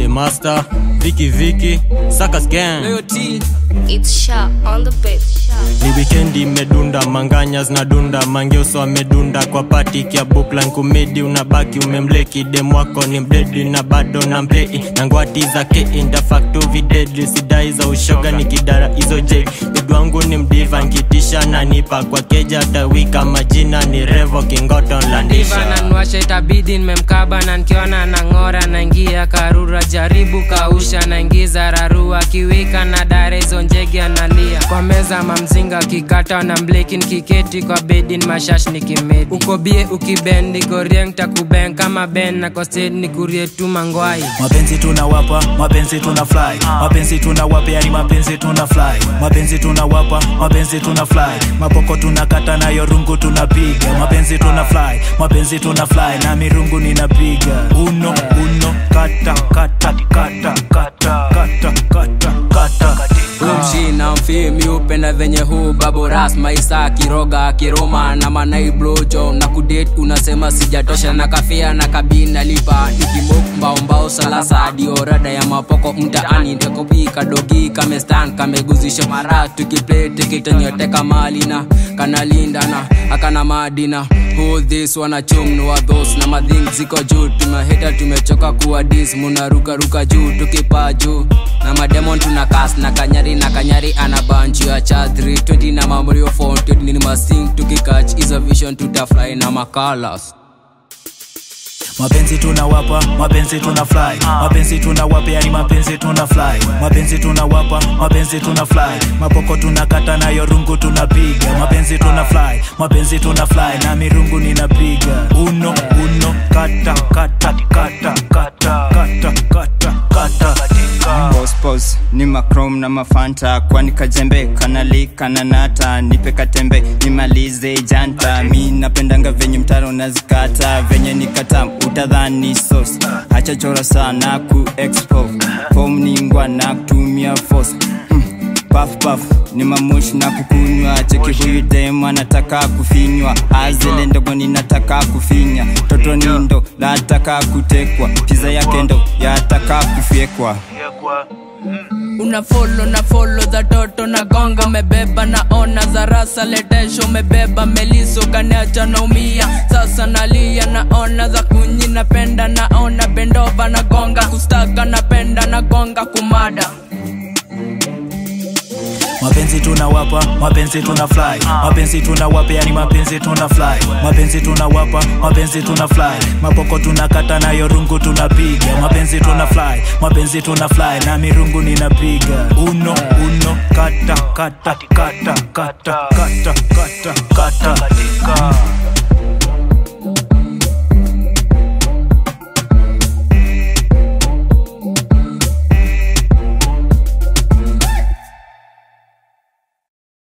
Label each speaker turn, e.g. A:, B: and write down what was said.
A: master, Vicky, Sakas gang.
B: It's Sha on the beat.
A: Ni weekendi medunda, manganya zinadunda, mangeuso amedunda kwa party kia bookline kumedi unabaki umemleki demu wako ni mdedi na bado na mplay na ngwati zake inda facto videdli sidai za ushoga nikidara izo j bidu wangu ni mdiva nkitisha na nipa kwa keja tawika majina ni revo kingoto landisha
C: diva na nwasha itabidi nimemkaba na nkiona na ngora na ingia karura jaribu kausha na ingiza rarua kiwika na dare izo njegi analia kwa meza mamzinga kikata na mbleki nikiketi kwa bedi ni mashash nikimedi uko bie ukibendi gorieng takubeng kama ben na kosted ni kurie tu mangwai
D: mapenzi tunawapa, mapenzi tunafly mapenzi tunawapa yani mapenzi tunafly mapenzi tunawapa, mapenzi tunafly mapoko tunakata na yorungu tunapiga mapenzi tunafly, mapenzi tunafly na mirungu ninapiga uno, kata
E: Umshi na mfimi upenda venye huu babu ras maisa kiroga kiroma na manai blojo na kudate unasema sijatosha na kafia na kabina lipa nikimok mbao salasa diorada ya mapoko mtaani ndekopika dogi kame stand kame guzisho mara tukiplay tikitanyoteka mali na kanalinda na akana madina who this wanna chum wa those na madhing ziko juu tumeheta tumechoka kuwa dis munaruka juu tukipa juu na mademon tunakas na kanyari anabanju ya chadri 20 na memory of 40 ni masing tukikatch is a vision tutafly na makalas
D: mapenzi tunawapa, mapenzi tunafly mapenzi tunawapa yani mapenzi tunafly mapenzi tunawapa, mapenzi tunafly mapoko tunakata na yorungu tunapiga mapenzi tunafly, mapenzi tunafly na mirungu ninapiga uno, kata
F: Pose ni macrom na mafanta kwani kajembe kanali kananata nipe katembe nimalize janta mi napendanga venye mtaro nazikata venye nikatam utadhani sauce hacha chora sana ku expose form ni ngwa na kutumia force puff ni mamushi na kukunywa cheki huyu dem anataka kufinywa azele ndogo ninataka kufinya toto nindo nataka kutekwa pizza yake ndo yataka kufyekwa
G: Una follow za toto na gonga mebeba na ona za rasa letesho mebeba meliso kaniacha naumia sasa nalia na ona za kunyi napenda na ona bendova na gonga kustaka napenda na gonga kumada
D: mapenzi tunawapa, mapenzi tunafly mapenzi tunawapa yani mapenzi tunafly mapenzi tunawapa, mapenzi tunafly mapoko tunakata na yorungu tunapiga mapenzi tunafly, mapenzi tunafly na mirungu ninapiga uno, kata